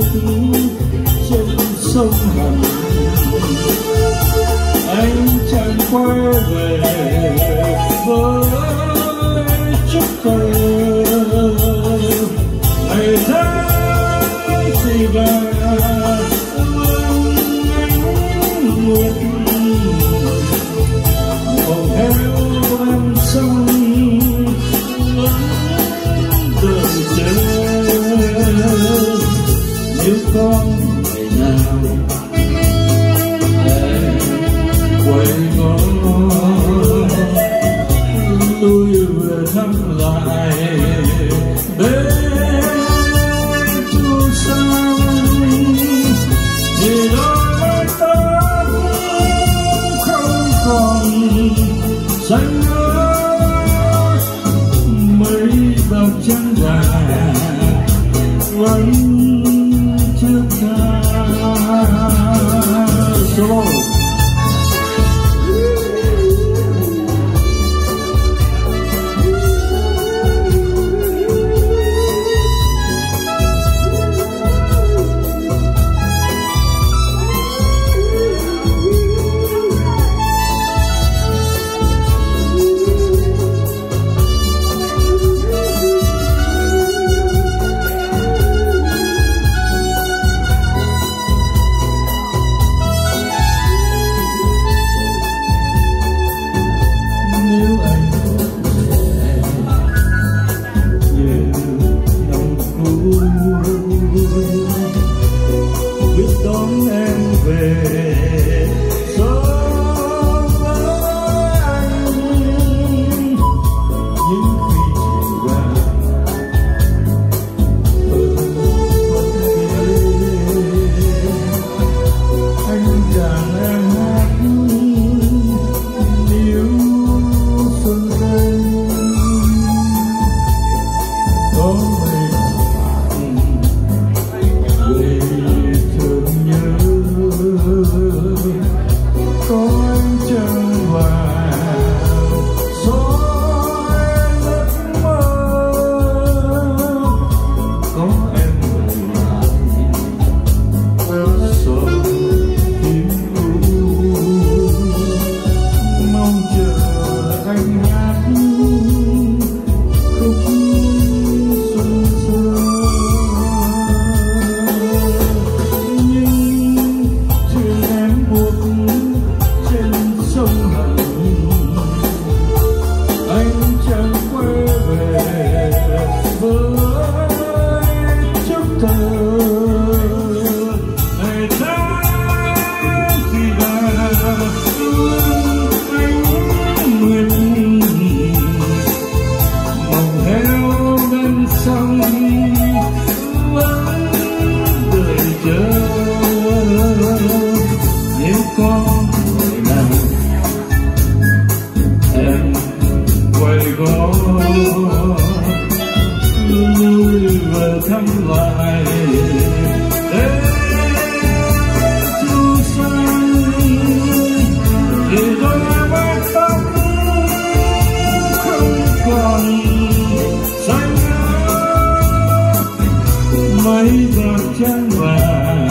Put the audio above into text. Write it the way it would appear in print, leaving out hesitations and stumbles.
trên sông Hằng. Anh chẳng quay về với chiếc thơ ngày tháng gì về nguyệt màu heo em sông vẫn đợi chờ. Nếu con ngày nào em quay ngó tôi vừa thăm lại bên chu sông thì đôi mái tóc không còn xanh ngát, mấy bạc trắng vàng vẫn trước ta. Solo. Biết đón em về sống với anh, những khi chiều qua ở con anh đàn em hát níu xuân xanh. Có mây về thương nhớ, có ánh trăng vàng soi giấc mơ, có em lại sầu tim u, mong chờ anh hát khúc xuân xưa. Anh chẳng quay về với chút thơ ngày tháng thì là anh nguyện màu heo bên sông vẫn đợi chờ. Nếu có ngày nào em quay gót lui về thăm lại đến chu sông thì đôi mái tóc không còn xanh ngát, mấy bạc trắng vàng